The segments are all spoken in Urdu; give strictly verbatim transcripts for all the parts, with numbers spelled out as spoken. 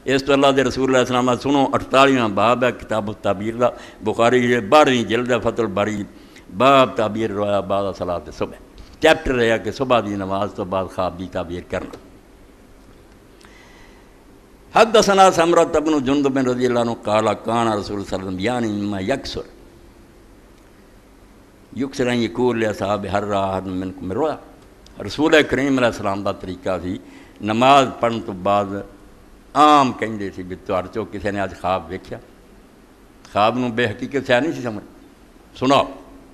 اس تو اللہ دے رسول علیہ السلام سنو اٹھتالیواں باب ہے کتاب التعبیر دا، بخاری بارہویں جلد ہے فتح الباری، باب تعبیر رویا بعد صلاۃ صبح، چیپٹر ہے کہ صبح دی نماز تو بعد خواب دی تعبیر کرنا۔ حدثنا سمرۃ بن جندب رضی اللہ عنہ قال کان رسول صلی اللہ علیہ وسلم یعنی مما یکسر یکسر ان یقول لاصحاب ہر راحت منکم رویا، رسول کریم علیہ السلام دا طریقہ سی نماز پڑھن تو بعد عام کہندے سی بھی تہاڈے چوں کسی نے اج خواب ویکھیا، خواب نو بے حقیقت سے نہیں سی سمجھ، سناؤ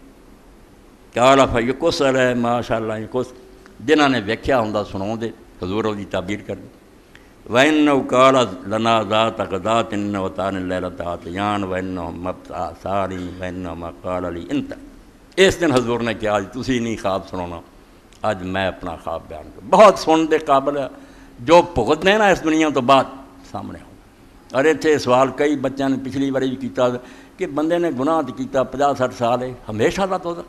قال فیقص علیہ ماشاء اللہ یقص، جنہاں نے ویکھیا ہوندا سناؤ دے، حضور دی تعبیر کر دی۔ وَإِنَّهُ قَالَ لَنَا ذَاتَ غَدَاةٍ إِنَّهُ أَتَانِي اللَّيْلَةَ عَطِيَانٍ وَإِنَّهُ مَبْتَعَ سَارٍ وَإِنَّهُ قَالَ لِي أَنْتَ، اس دن حضور نے کہا آج تسی نہیں خواب سنانا، آج میں اپنا خواب بیان کروں۔ بہت سننے دے قابل ہے، جو بھگتنے نا اس دنیا تو بعد سامنے ہوں۔ اور اتنے سوال کئی بچوں نے پچھلی باری بھی کیتا کہ بندے نے گناہ تو کیتا پچاس سٹھ سال ہے ہمیشہ دا تو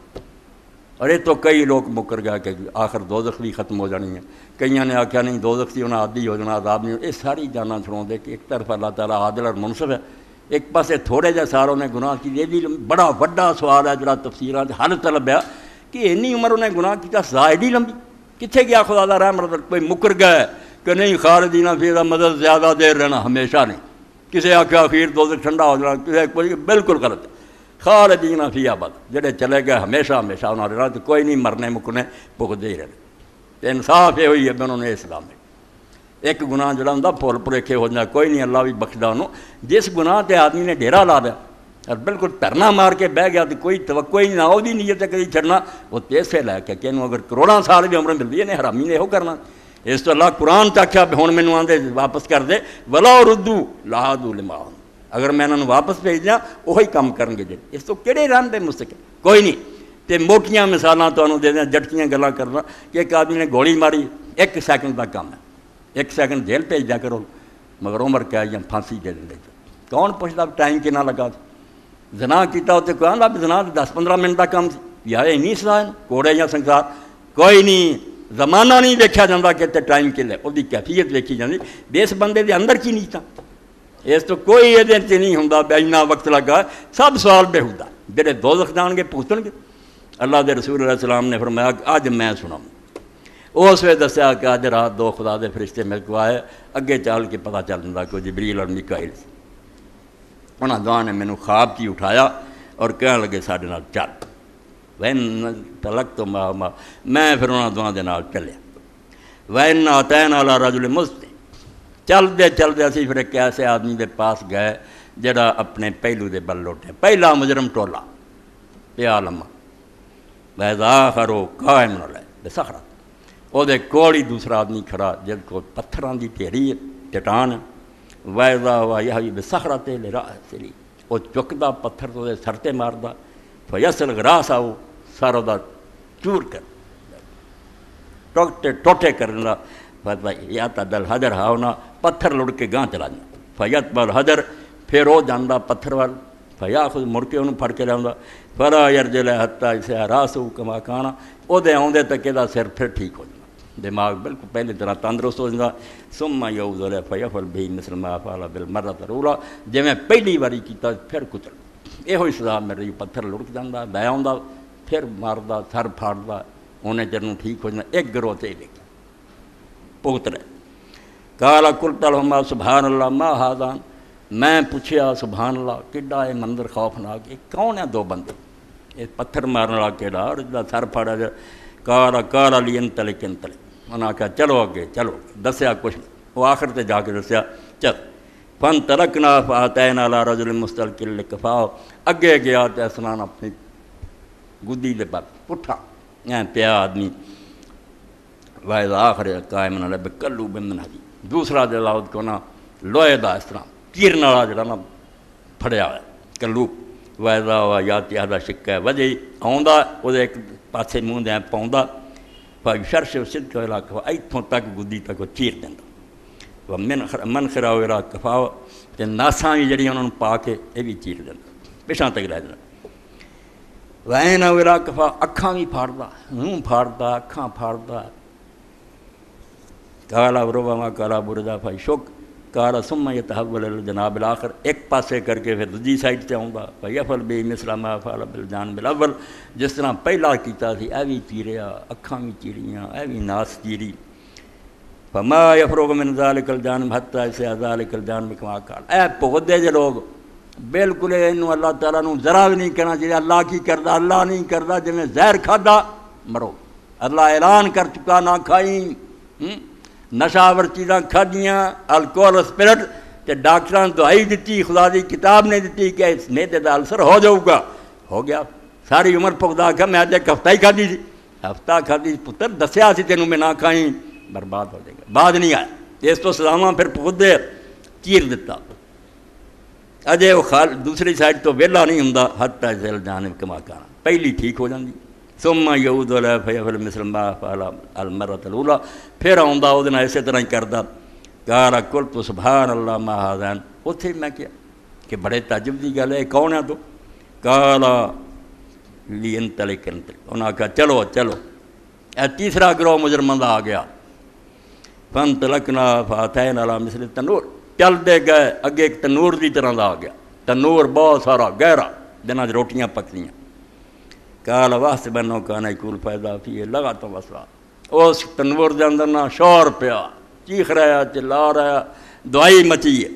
اور یہ تو کئی لوگ مکر گیا کہ آخر دوزخ بھی ختم ہو جانی ہے، کئیوں نے آخیا نہیں دوزخ سی انہیں عادی ہو جانا عذاب نہیں، یہ ساری جانا چھڑاؤ دے کہ ایک طرف اللہ تعالیٰ عادل اور منصف ہے، ایک پاسے تھوڑے جہے سالوں نے گناہ کی، یہ بھی بڑا وڈا سوال ہے جڑا تفسیراں تے حل طلب ہے کہ اینی عمر انہیں گناہ کیتا سزا ایڈی لمبی، کتنے گیا خدا دا رحم رحمت، کوئی مکر گیا کہ نہیں خالدین فیہا مدد زیادہ دیر رہنا ہمیشہ نہیں، کسی آخیا اخیر دوزخ ٹھنڈا ہو جانا، کسی کوئی بالکل غلط ہے، خالدین فیہا ابدا، جڑے چلے گئے ہمیشہ ہمیشہ انہوں نے رہنا تو کوئی نہیں مرنے مکنے بھگتے ہی رہنے۔ انصاف یہ ہوئی ہے انہوں نے اسلام میں ایک گناہ جڑا ہوں بھول بھلیکھے ہو جائے کوئی نہیں اللہ بھی بخشدا انہوں، جس گناہ تے آدمی نے ڈیرا لا دیا اور بالکل دھرنا مار کے بہ گیا تو کوئی توقع ہی نہ وہ نیت ہے کہیں چھڑنا، وہ پیسے لے کے کہ انہوں اگر کروڑاں سال بھی عمر ملتی ہے نے حرامی نے یہ کرنا، اس تو اللہ قرآن تاکیا ہوں مینوں آندے واپس کر دے ولا ردو لہادو لما، اگر میں انہوں واپس بھیج دیا وہی کام کرن گے، اس تو کہڑے رن دے مستقل کوئی نہیں۔ تے موٹیاں مثالاں تمہیں دے دیں جٹکیاں گلاں کرنا کہ ایک آدمی نے گولی ماری ایک سیکنڈ کا کام ہے، ایک سیکنڈ جیل بھیج دیا کرو مگر عمر کیا یا پھانسی دے دیں، کون پوچھتا ٹائم کنا لگا، زنا کیتا ہوتے کوئی آندا بھی زنا دس پندرہ منٹ کا کام سی یا اینی سزا کوڑے یا سنسار، کوئی نہیں، زمانہ نہیں دیکھا جاتا کہ تے ٹائم کلے وہ کیفیت دیکھی جاتی بھی اس بندے دے اندر کی نیتا، اس تو کوئی یہ نہیں ہوں اینا وقت لگا، سب سوال بےہودہ جڑے دوزخ جان گے پوچھن گے۔ اللہ دے رسول علیہ السلام نے فرمایا اج میں سناؤں، اس وقت دسیا کہ اج رات دو خدا دے فرشتے میرے کو آئے، اگے چل کے پتہ چل جاتا کہ جبریل اور میکائیل سی، انہاں دعا نے مینوں خواب کی اٹھایا اور کہنے لگے ساڈے نال چل، وین تلک تو ما ما میں پھر انہاں دعا دے نال چلیا، وین اتینا علی رجل مسلم، چلدے چلدے اسی پھر ایک ایسے آدمی دے پاس گئے جڑا اپنے پہلو دے بل لوٹے، پہلا مجرم ٹولا پیا لما ویزا خرو قائم نہ لے بسخرت، وہ دے کول ہی دوسرا آدمی کھڑا جس کو پتھراں دی ڈھیری چٹان ویزا وا یہی بسخرت لے راہ سلی، وہ چکدا پتھر تو دے سر تے ماردا فیصل گراس آؤ سر دا چور کر ٹوٹے ٹوٹے کرنا یا تدل حجر ہاؤنا پتھر لڑ کے گاں چلا جانا، فیت بل حجر پھر وہ جانا پتھر وال فیا خود مڑ کے انہوں پھڑ کے لیا فرا یرجل حتیٰ اسے راس ہو کما کھانا، وہ دے آدھے تک یہ سر پھر ٹھیک ہو جانا، دماغ بالکل پہلے طرح تندرست ہو جاتا، سما یعوذ علیہ فیفعل بہ مثل ما فعل بالمرۃ الاولیٰ، جی میں پہلی باری کیتا پھر کچل، یہ سزا میرے پتھر لڑک جانا بہ آتا پھر ماردا سر پھاڑتا، انہیں چروں ٹھیک ہو جانا، ایک گروہ سے دیکھا پوتر کالا کلتا لہما سبحان اللہ ما ہاذان، میں پوچھیا سبحان اللہ کڈا ہے منظر خوفناک، یہ کون ہے دو بندے، یہ پتھر مارنے والا کیڑا اور جا سر پھاڑا جا، کالا کالا لی انتلک انتلک، انہوں نے کہا چلو اگے چلو، دسیا کچھ وہ آخر تے جا کے دسیا چل، فن ترکنا فاتینا علی رجل مستلقل لکفاؤ، اگے گیا تے اسنان اپنی گدی دے پر پٹھا پیا آدمی، واحد آخر قائم نہ لے کلو بمن حدی، دوسرا جلاؤد کو نا لوہے دا اس طرح چیرن والا جڑا نا پھڑیا ہوا کلو، واحدہ ہوا یا تیادہ شکا ہے وجہ آندا وہ ایک پاسے منہ دے پاؤندا پائی شرش سد کو علاقہ ایتھوں تک گدی تک وہ چیر دینا، وہ من من خراؤ علاقہ کفاؤ تے ناساں بھی جڑی انہوں نے پا کے یہ بھی چیر دینا پیشاں تک رہ دینا، وین ویرا کفا اکھاں بھی پھاڑدا منہ پھاڑدا اکھاں پھاڑدا، کالا بروبا ما کالا بردا پائی شک کالا ثم یتحول الجناب الاخر، ایک پاسے کر کے پھر دوجی سائڈ تے آؤں گا، فیفعل بی مثل ما فعل بالجانب الاول، جس طرح پہلا کیتا سی اے بھی چیریا، اکھاں بھی چیریاں، اے بھی ناس چیری، فما یفرغ من ذلک الجانب حتی سے ذلک الجانب کما قال، اے پودے جے لوگ بالکل انہوں اللہ تعالیٰ نو ذرا بھی نہیں کرنا چاہیے اللہ کی کردا، اللہ نہیں کردا، جی میں زہر کھادا مرو، اللہ اعلان کر چکا نہ کھائیں، نشاور چیزاں کھادیاں، الکوہل اسپرٹ، تے ڈاکٹران دعائی دیتی، خدا دی کتاب نے دیتی کہ اس میدے دا السر ہو جاؤ گا، ہو گیا، ساری عمر پکدا کھا، میں آج ایک ہفتہ ہی کھادی تھی، ہفتہ کھادی پتر دسیا سی تینوں میں نہ کھائیں، برباد ہو جائے گا، بعد نہیں آیا، اس تو سلامہ پھر پودے چیر دیتا، اجے وہ خال دوسری سائڈ تو ویلا نہیں ہوندا، حتی ذل جانب کما کانا، پہلی ٹھیک ہو جاندی، ثم یعود علیہ فیفعل مثل ما فعل المرۃ الاولی، پھر آوندا او دے نال اسی طرح ہی کردا، قال قلت سبحان اللہ ما ھذان، اتھے میں کیا کہ بڑے تعجب دی گل ہے، کون ہے تو؟ قال لینطلق انطلق، انہاں کہا چلو چلو، اے تیسرا گروہ مجرماں دا آ گیا، فانطلقنا فاتینا علی مثل التنور، چل دے گئے اگے ایک تنور دی طرح دا آ گیا، تنور بہت سارا گہرا جنہاں روٹیاں پکدیاں، قال واحسبنہ کان یقول فاذا فیہ لغۃ وصوا، اس تنور دے اندر نہ شور پیا، چیخ رہا چلا رہا، دعائی مچی ہے،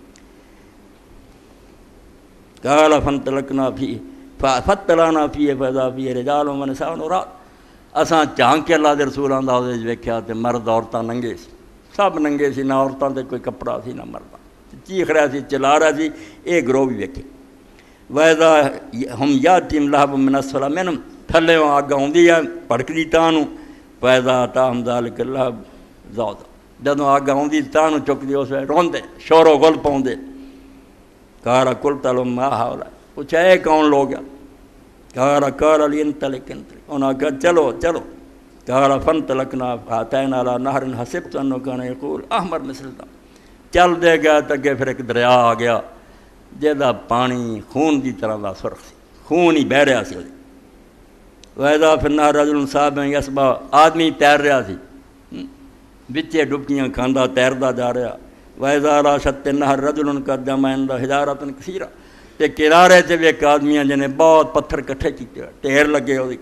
قال فانطلقنا فیہ فاطلعنا فیہ فاذا فیہ رجال ونساء عراة، اساں جھانک کے اللہ دے رسولاں دا اودے وچ ویکھیا تے مرد عورتاں ننگے سی، سب ننگے سی، نہ عورتاں تے کوئی کپڑا سی نہ مرداں، چیخ رہا سی چلا رہا سی، اے گروہ بھی ویکھے، وَإِذَا هُمْ يَأْتِيهِمْ لَهَبٌ مِّنْ أَسْفَلَ مِنْهُمْ، تھلے اگ آؤندی ہے پڑکدی تانوں، وَإِذَا أَتَاهُمْ ذَلِكَ اللَّهَبُ ذَوْدًا، جدوں اگ آؤندی تانوں چکدی اس ویلے روندے شور و غل پاؤندے، قال قلت لهم ما هؤلاء، پوچھا اے کون لوگ ہیں؟ قال قال لینطلق انطلق، انہاں کہا چلو چلو، قال فانطلقنا فاتینا علی نہر حسبت انہ کان یقول احمر مثل الدم، چل دے گیا تگے پھر ایک دریا آ گیا جہاں پانی خون دی طرح دا سرخ سی، خون ہی بہ رہا سی، وَإِذَا فِي النَّهْرِ رَجُلٌ صَابٍ يَسْبَحُ، آدمی تیر رہا سی، بچے ڈبکیاں کھاندا تیردا جا رہا، وَإِذَا عَلَىٰ شَطِّ النَّهْرِ رَجُلٌ قَدَّمَ عِندَهُ حِجَارَةٌ كَثِيرَةٌ، تے کنارے تے بھی ایک آدمیاں جنہیں بہت پتھر کٹھے کیتے ٹھیر لگے ہوئی،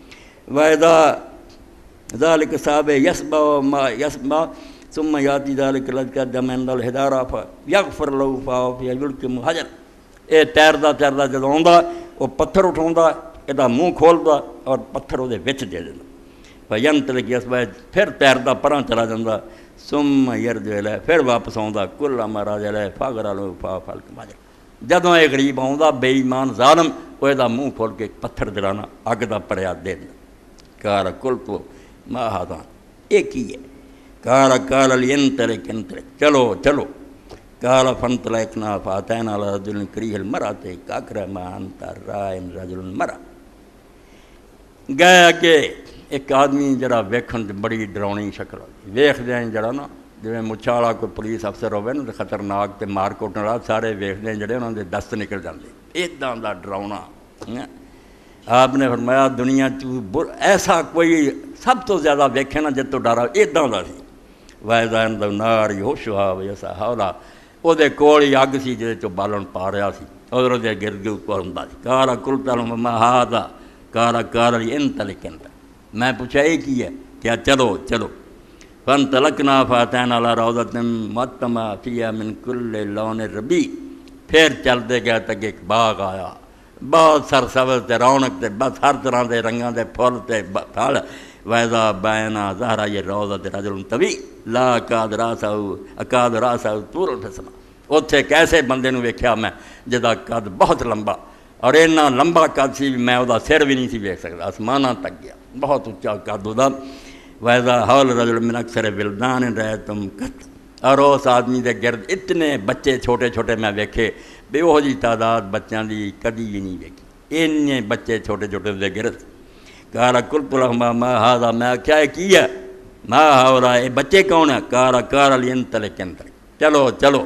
وَإِذَا ذَلِكَ صَابٍ يَسْبَحُ مَا يَسْبَحُ ثم یاتی ذلک الذی قدم عند الحجارہ فیغفر له فیہ یلقم حجر، اے تیردا تیردا جدوں آوندا وہ پتھر اٹھاوندا، ਇਹਦਾ منہ کھولدا اور پتھر ਉਹਦੇ ਵਿੱਚ ਦੇ ਦਿੰਦਾ، فینطلق یسبح، پھر تیردا پراں چلا جاندا، ثم یرجع الیہ، پھر واپس آوندا، کلما رجع الیہ فغفر له فیفعل کما حجر، جدوں یہ غریب آوندا بے ایمان ظالم، وہ ਇਹਦਾ منہ کھول کے پتھر دلانا اگ دا پڑیا دے دیندا، قال قلت ما هذا، یہ کی ہے؟ قال قال لینطلق انطلق، چلو چلو، قال فانطلقنا فاتینا علی رجل کریہ المرأۃ کاکرما انت رائن رجل المرأۃ، گئے اگے ایک آدمی جڑا ویکھن تے بڑی ڈراؤنی شکل ویکھدے ہیں، جڑا نا جویں مچھا والا کوئی پولیس افسر ہوے نا خطرناک تے مار کوٹن والا، سارے ویکھدے ہیں جڑے انہاں دے دست نکل جاندے، اداں دا ڈراؤنا۔ آپ نے فرمایا دنیا چ ایسا کوئی سب تو زیادہ ویکھے نا جت تو ڈرا اداں دا سی، وَإِذَا عِندَ النَّارِ يُحْشُهَا وَيَسْعَىٰ حَوْلَهَا، وہ کول ہی اگ سی جہد چ بالن پا رہا سی، ادھر دے گرد اوپر ہوندا سی، قال قلت لهم ما هذا قال قال لینطلق انطلق، میں پوچھا یہ کی ہے؟ کیا چلو چلو، فانطلقنا فاتینا علی روضۃ مطمع فیہا من کل لون ربیع، پھر چلتے گئے تک ایک باغ آیا، بہت سرسبز تے رونق تے بس ہر طرح دے رنگاں دے پھل تے پھل، وَإِذَا بَيْنَ ظَهْرَيِ الرَّوْضَةِ رَجُلٌ طَوِيلٌ لَا اکاد رَأْسَهُ اکاد رَأْسَهُ طُولٌ فِي السَّمَاء، اتھے ایک ایسے بندے نو ویکھیا میں جدا قد بہت لمبا، اور اینا لمبا قد سی میں وہ سر بھی نہیں سی ویکھ سکتا، آسماناں تک گیا، بہت اچا قد وہ۔ وَإِذَا حَوْلَ رَجُلٌ مِّنْ أَكْثَرِ وِلْدَانٍ رَأَيْتُمْ قَتْ، اور اس آدمی دے گرد اتنے بچے چھوٹے چھوٹے میں ویکھے، بے وہ جی تعداد بچیاں دی کدی بھی نہیں ویکھی، اتنے بچے چھوٹے چھوٹے دے گرد۔ قال قلت لهما ما هذا، میں کیا کی ہے؟ ما هؤلاء، بچے کون ہیں؟ قال قال لینطلق انطلق، چلو چلو،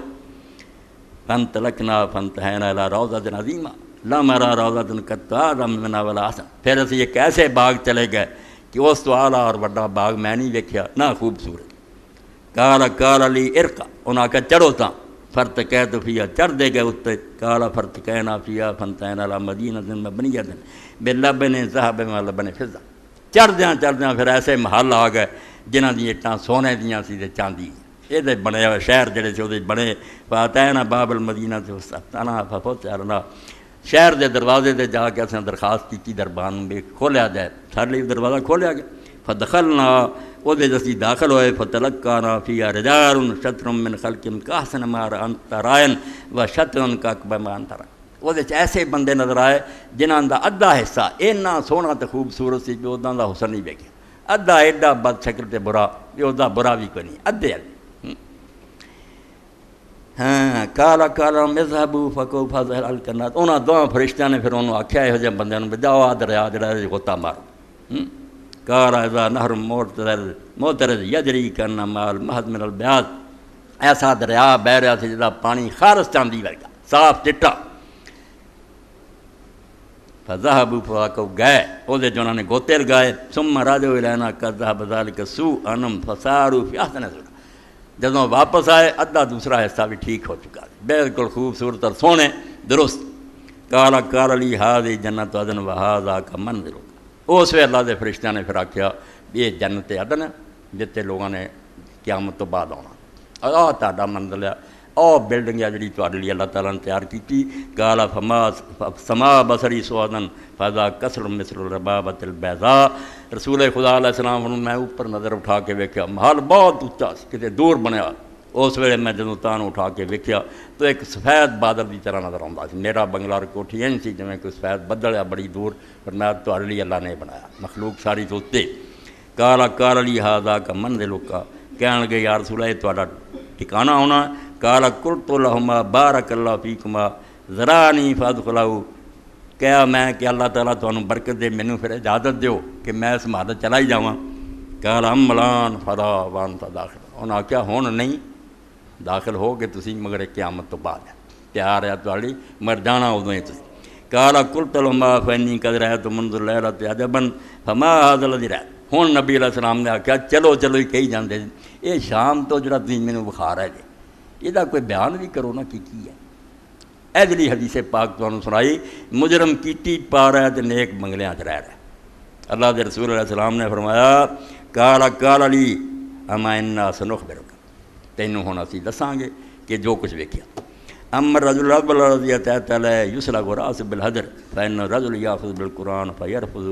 فانطلقنا فانتهينا الى روضۃ عظیمہ لم ارى روضۃ قط اعظم منها ولا احسن، پھر اسی ایک ایسے باغ چلے گئے کہ اس تو اعلیٰ اور بڑا باغ میں نہیں ویکھیا، نہ خوبصورت، کالا کالا لی ارقا انہاں کا چڑھو تاں فرت کہہ تو فیا چڑھ دے گئے اتنے کالا فرت کہنا فیا فنتین علی مدینہ مبنیۃ بلبن ذہب ولبن فضہ چڑھ دیاں چڑھ دیاں پھر ایسے محل آ گئے جنہاں دی اٹاں سونے دیاں سی تے چاندی یہ بنے ہوئے شہر جڑے سے وہ بنے فاتحنا باب المدینہ سے استفتحنا ففتحنا شہر دے دروازے دے جا کے اساں درخواست کی دربان میں کھولیا جائے سارے لیے دروازہ کھولیا گیا فدخلنا وہ دے جسی داخل ہوئے فتلقانا فیہا رجال شطر من خلق کاحسن ما انت رائن و شطر کا اکبر ما انت رائن وہ دے ایسے بندے نظر آئے جنہاں دا ادھا حصہ اینا سونا تے خوبصورت سی جو دا حسن نہیں بیکھیا ادھا ایڈا بد شکل تے برا جو دا برا بھی کوئی نہیں ادھے ادھے ہاں کالا کالا مذہبو فکو فضل الکنات انہاں دواں فرشتیاں نے پھر انہوں آکھیا ہے جو بندے نے بجاؤ آ دریا جڑا غوطہ مارو کالا اذا نہر معترض معترض یجری کرنا مال مہد من البیاض ایسا دریا بہ رہا تھا جدا پانی خالص چاندی ورگا صاف چٹا فذهبوا فاکو گئے وہ دے جو انہوں نے گوتے لگائے ثم راجعوا الینا کذهب ذلك سوء انم فصاروا فی احسن صورۃ جدوں واپس آئے ادھا دوسرا حصہ بھی ٹھیک ہو چکا بالکل خوبصورت اور سونے درست کالا کالا لی ہذہ جنت عدن وہذا کا منزل اس وے اللہ دے فرشتیاں نے پھر آکھیا یہ جنت عدن ہے جتے لوگوں نے قیامت تو بعد آنا آ تہاڈا منزل ہے او بلڈنگ ہے جڑی تہاڈے لیے اللہ تعالیٰ نے تیار کیتی کالا فما سما بصری سوادن فضا کسر مثل الربابۃ البیضاء رسول خدا علیہ السلام نے میں اوپر نظر اٹھا کے ویکھیا محل بہت اونچا کتے دور بنیا اس ویلے میں جدوں تان اٹھا کے ویکھیا تو ایک سفید بادل کی طرح نظر آتا سی میرا بنگلہ کوٹھی این سی جویں کوئی سفید بدل ہے بڑی دور پر میں تہاڈے لیے اللہ نے بنایا مخلوق ساری تو اتنے کالا کالا لی ہذا کا منزل کا کہن لگے یا رسول اللہ تہاڈا ٹھکانہ ہونا کالا قلت لہما بارک اللہ فیکما ذرانی فادخلوا کہا میں کہ اللہ تعالیٰ تمہیں برکت دے مینوں پھر اجازت دیو کہ میں اس محل چلا ہی جاواں کالا املان فلا وانت داخل انہاں آکھیا ہون نہیں داخل ہو کے تسی مگر قیامت تو بعد ہے تیار ہے تہاڈی مر جانا ادوں ہی تسی کالا قلت لہما فانی قد رأیت منذ اللیلۃ عجبا فما ھذا الذی رأیت ہن نبی علیہ السلام نے آکھیا چلو چلو ہی کہی جاندے یہ شام تو جڑا تسی مینوں بخار ہے جی یہ کوئی بیان بھی کرو نا کی کی ہے ایدلی حدیث پاک تو سنائی مجرم کیٹی پا رہا ہے تو نیک بنگلیاں چ رہ رہا ہے اللہ دے رسول علیہ السلام نے فرمایا کالا کالا لی اما انا سنخبرک تینوں ہونا سی دساں گے کہ جو کچھ ویکھیا امر رجل رب الرضی تحت علیہ یسلق راس بالحجر فإن الرجل یاخذ بالقرآن فیرفض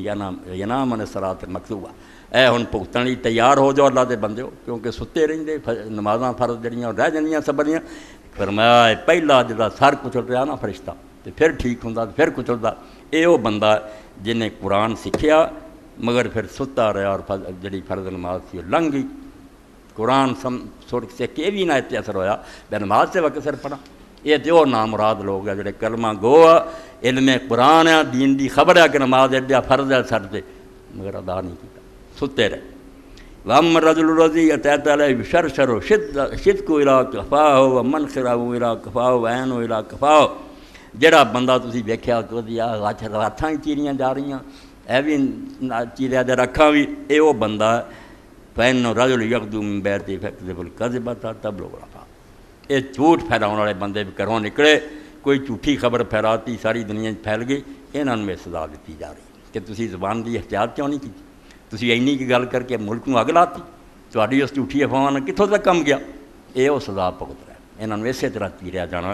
ینام عن الصلاۃ المکتوبہ اے ہن بھگتن لئی تیار ہو جاؤ اللہ دے بندے ہو کیونکہ ستے رہندے نمازاں فرض جڑیاں رہ جاندیاں سبریاں فرمایا پہلا جدا سر کچل رہا نا فرشتہ تے پھر ٹھیک ہوندا پھر کچلدا اے وہ بندہ جنہیں قرآن سکھیا مگر پھر ستا رہا اور جڑی فرض نماز سی لنگھ گئی قرآن سم سر سے کہ بھی نہ اتنے اثر ہویا بے نماز سے وقت سر پڑھا یہ تو نامراد لوگ ہیں جڑے کلمہ گو علم قرآن ہے دین دی خبر ہے کہ نماز ایڈیا فرض ہے سر سے مگر ادا نہیں کیتا ستے رہے وَأَمَّا الرَّجُلُ الَّذِي أَتَيْتَ عَلَيْهِ بِشَرْشَرُ شِدْقُ إِلَىٰ كَفَاهُ وَمَنْخِرَهُ إِلَىٰ كَفَاهُ وَعَيْنُهُ إِلَىٰ كَفَاهُ جڑا بندہ تسی ویکھیا کہ دیا راتھاں چیریاں جا رہیاں اے بھی چیریا دے رکھاں بھی اے وہ بندہ فَإِنَّ الرَّجُلُ يَغْدُو مِن بَيْتِهِ فَيَكْذِبُ الْكَذِبَ تَبْلُغُ الْآفَاقَ یہ جھوٹ پھیلاؤن والے بندے بھی گھروں نکلے کوئی جھوٹی خبر پھیلاتی ساری دنیا پھیل گئی انہاں نوں سزا دتی جا رہی کہ تسی زبان دی احتیاط کیوں نہیں کی تسی اینی کی گل کر کے ملک نوں اگ لاتی تہاڈی اس جھوٹھی افواہ نال کتھوں تک کم گیا یہ وہ سزا بھگت رہا ہے انہاں نوں اسی طرح چیریا جانا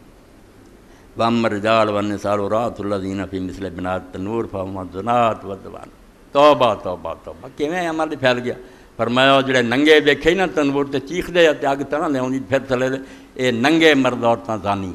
وَأَمَّا الرِّجَالُ وَالنِّسَاءُ رَاءَتُ الَّذِينَ فِي مِثْلِ بِنَاتِ التَّنُّورِ فَهُمْ الزَّنَاتُ وَالزَّوَانُ توبہ توبہ توبہ کیویں عمل پھیل گیا فرمایا جڑے ننگے ویکھے نا تنور تے چیخدے تے اگ طرح لیاوندی پھر تھلے اے ننگے مرد عورتاں زانی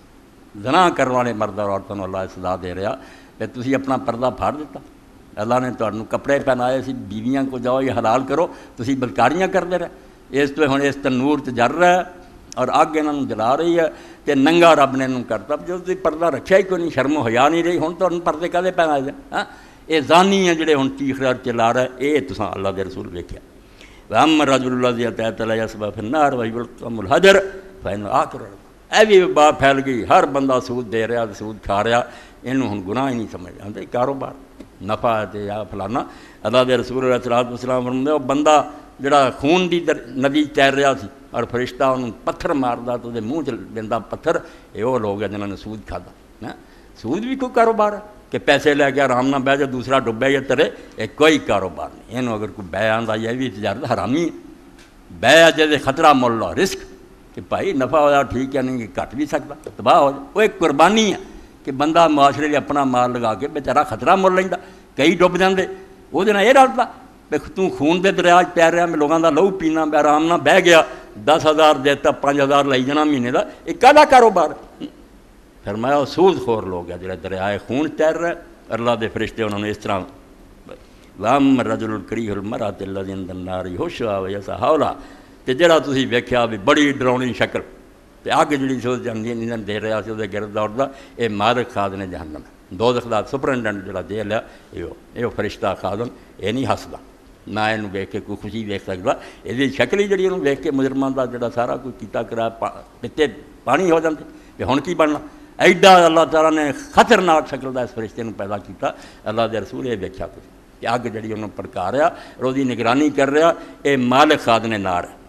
زنا کرن والے مرد اور عورتوں نوں اللہ سزا دے رہا کہ تسی اپنا پردہ پھاڑ دیتا اللہ نے تہانوں کپڑے پہنائے سی بیویاں کو جاؤ یہ حلال کرو تسی بلکاریاں کردے رہے اس تو ہن اس تنور تے جل رہا ہے اور اگ انہاں نوں جلا رہی ہے تے ننگا رب نے انہوں کرتا جو تسی پردہ رکھیا ہی کوئی نہیں شرم و حیا نہیں رہی ہن تو پردے کدے پہنائے جائے ہاں یہ زانی ہیں جڑے ہن چیخ رہے چلا رہے اے تساں اللہ دے رسول ویکھیا وَأَمَّا الرَّجُلُ الَّذِي أَتَيْتَ لَا يَسْبَحُ فِي النَّارِ وَيُلْقَمُ الْحَجَرُ فَإِنَّهُ آكِلُ اے بھی بات پھیل گئی ہر بندہ سود دے رہا سود کھا رہا انہوں ہن گناہ ہی نہیں سمجھ آتے کاروبار نفع ہے یا فلانا اللہ دے رسول علیہ الصلوۃ والسلام فرماتے وہ بندہ جڑا خون دی ندی تیر رہا سی اور فرشتہ انہوں پتھر ماردا تو دے منہ چ دیندا پتھر، یہ وہ لوگ ہیں جنہوں نے سود کھادا۔ سود بھی کوئی کاروبار ہے کہ پیسے لے کے آرام نہ بہ جائے دوسرا ڈبے یا ترے، یہ کوئی کاروبار نہیں۔ یہ اگر کوئی بے آندا یہ بھی تجارت حرامی ہے۔ بے جیسے خطرہ مول لو رسک کہ بھائی نفع ہوا ٹھیک ہے، نہیں کہ گھٹ بھی سکتا تباہ ہو جائے، وہ ایک قربانی ہے کہ بندہ معاشرے لیے اپنا مال لگا کے بیچارہ خطرہ مول لینا، کئی ڈب جاندے وہ دن یہ رلتا تو خون دے دریا تیر رہا، میں لوگوں کا لہو پینا میں آرام نہ بہ گیا، دس ہزار دیتا پانچ ہزار لائی جانا مہینے کا، یہ کہڑا کاروبار ہے؟ فرمایا سود خور لوگ ہے جڑے دریائے خون تیر رہے۔ اللہ دے فرشتے انہوں نے اس طرح وَأَمَّا الرَّجُلُ الْكَرِيهُ الْمَرْأَةُ الَّذِي عِندَ النَّارِ يُحْشَىٰ وَيَسْعَىٰ، تے جڑا تسی ویکھیا بھی بڑی ڈراؤنی شکل تے اگ جڑی سو جنن دے رہا سی دے گرد دوڑدا، اے مالک خازن جہنم ہے، دوزخ دا سپرنٹینڈنٹ جڑا جیل ہے یہ فرشتہ خازن، یہ نہیں ہسدا، نہ یہ ویکھ کے کوئی خوشی ویکھ سکتا، یہ شکل ہی جڑی انہوں ویکھ کے مجرمان دا جڑا سارا کوئی کیتا کرا پتے پانی ہو جاندے کہ ہن کی بننا۔ ایڈا اللہ تعالیٰ نے خطرناک شکل دا اس فرشتے نے پیدا کیتا۔ اللہ دے رسول یہ ویکھیا تسی کہ اگ جڑی انہوں پڑکا رہا، روزی نگرانی کر رہا، اے مالک خازن نار ہے۔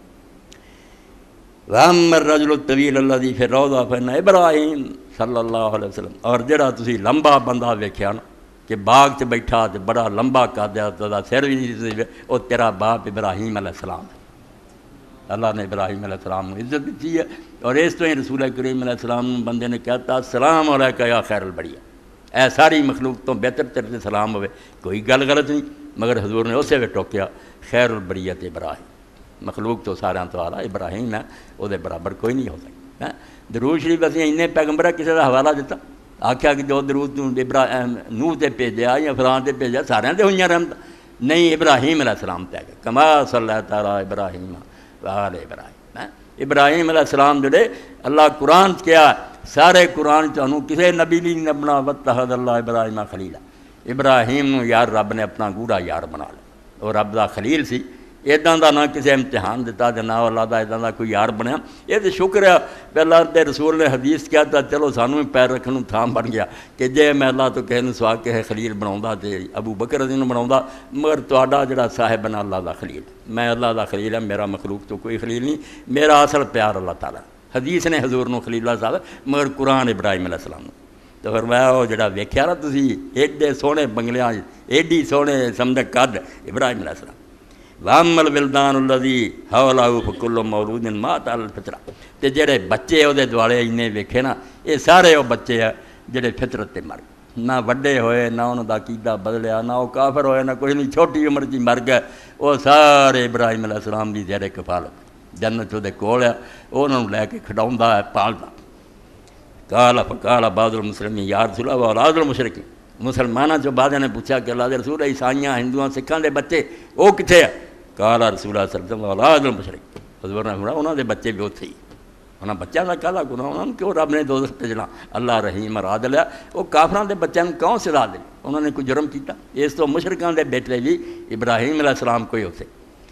وَأَمَّا الرَّجُلُ الطَّوِيلُ الَّذِي فِي الرَّوْضَةِ فَإِنَّ إِبْرَاهِيمَ صلی اللہ علیہ وسلم، اور جڑا تسی لمبا بندہ ویکھیا نا کہ باغ سے بیٹھا تے بڑا لمبا قدیا تا سر بھی نہیں، وہ تیرا باپ ابراہیم علیہ السلام ہے۔ اللہ نے ابراہیم علیہ السلام نے عزت دی ہے، اور اس تو ہی رسول کریم علیہ السلام بندے نے کہتا السلام علیکہ یا خیر البریہ، اے ساری مخلوق تو بہتر تیرے سلام ہوئے، کوئی گل غلط نہیں، مگر حضور نے اسے بھی ٹوکیا خیر البریت ابراہیم، مخلوق تو سارے تو آلہ ابراہیم ہے، وہ دے برابر کوئی نہیں ہو سکتا۔ درود شریف اسی انہیں پیغمبر کسی کا حوالہ دیتا، آخیا کہ جو درود ابراہیم نوح تے بھیجا یا فلان تے بھیجا سارے تے ہوئیاں رحمت، نہیں ابراہیم علیہ السلام تے آگے کما صلی اللہ تعالیٰ ابراہیم وآل ابراہیم۔ ابراہیم علیہ السلام جڑے اللہ قرآن کیا سارے قرآن چانوں کسے نبی نہیں اپنا واتخذ اللہ ابراہیم خلیلا، ابراہیم نو یار رب نے اپنا گوڑا یار بنا لیا، اور رب دا خلیل سی، ایداں دا نہ کسی امتحان دیتا تے نہ اللہ دا ایداں دا کوئی یار بنیا۔ یہ تو شکر ہے کہ اللہ دے رسول نے حدیث کیا تھا، چلو سانوں ہی پیر رکھن نوں تھام بن گیا کہ جے میں اللہ تو کہے نوں سوا کے خلیل بناوندا تے ابو بکر رضی نوں بناوندا، مگر تہاڈا جڑا صاحب بنا اللہ دا خلیل، میں اللہ دا خلیل ہے، میرا مخلوق تو کوئی خلیل نہیں، میرا اصل پیار اللہ تعالیٰ۔ حدیث نے حضور نوں خلیل اللہ صاحب، مگر قرآن ابراہیم علیہ السلام نوں۔ تو فرمایا وہ جڑا ویکھیا نا تسی ایڈے سوہنے بنگلیاں ایڈی سوہنے سمجھ قد ابراہیم علیہ السلام۔ وَأَمَّا الْوِلْدَانُ الَّذِي حَوْلَهُ فَكُلُّ مَوْلُودٍ مَاتَ عَلَى الْفِطْرَةِ، تے جڑے بچے وہ دوالے انہیں ویکھے نا، یہ سارے وہ بچے ہیں جڑے فطرت تے مر گئے، نہ وڈے ہوئے نہ انہوں دا عقیدہ بدلیا، نہ وہ کافر ہوئے نہ کوئی نہیں، چھوٹی عمر چ مر گئے، وہ سارے ابراہیم علیہ السلام دی زیر کفالت جنت دے کول ہے، انہوں لے کے کھڈاوندا ہے پالدا۔ قال فقال بعض المسلمین یا رسول اللہ واولاد المشرکین، مسلمانوں چ بعض نے پوچھا کہ اللہ دے رسول عیسائیاں ہندوؤں سکھاں دے بچے وہ کتنے ہیں؟ قال رسول اللہ صلی اللہ علیہ وسلم اولاد المشرک، حضور نے فرمایا انہوں دے بچے بھی اتھے ہی، انہاں بچوں کا کالا گناہ، انہوں نے کیوں رب نے دوزخ بھیجنا؟ اللہ رحیم اور عادل ہے، وہ کافراں دے بچوں کو کیوں سزا دے؟ انہوں نے کوئی جرم کیتا؟ اس تو مشرکاں دے بیٹے بھی ابراہیم علیہ السلام کوئی اتھے۔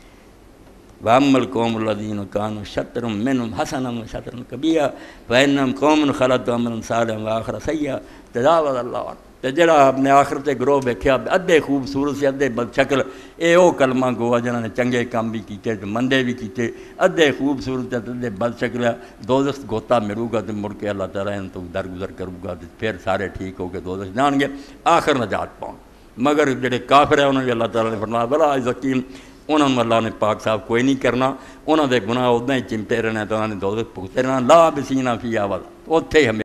وَأَمَّا الْقَوْمُ الَّذِينَ كَانُوا شَطْرٌ مِّنْهُمْ حَسَنًا وَشَطْرٌ كَبِيًّا فَإِنَّهُمْ قَوْمٌ خَلَطُوا عَمَلًا صَالِحًا وَآخَرَ سَيِّئًا تَجَاوَزَ اللَّهُ عَنْهُمْ۔ تے جڑا اپنے آخرت گروہ ویکھیا ادھے خوبصورت سے ادھے بد شکل، اے او کلمہ گوا جنہاں نے چنگے کام بھی کیتے تے مندے بھی کیتے، ادھے خوبصورت ادھے بد شکل، دوزخ گوتا ملو گا تے مڑ کے اللہ تعالیٰ ان تو درگزر کرو گا تے پھر سارے ٹھیک ہو کے دوزخ جان گے، آخر نجات پاؤں۔ مگر جڑے کافر ہیں انہوں نے اللہ تعالیٰ نے فرمایا بلا یقین، انہوں نے اللہ نے پاک صاحب کوئی نہیں کرنا، انہوں نے گناہ ادھا ہی چمٹے رہنا تو انہوں نے دوزخ بھگتے رہنا، لا بسینا فی آواز اتھے ہمیں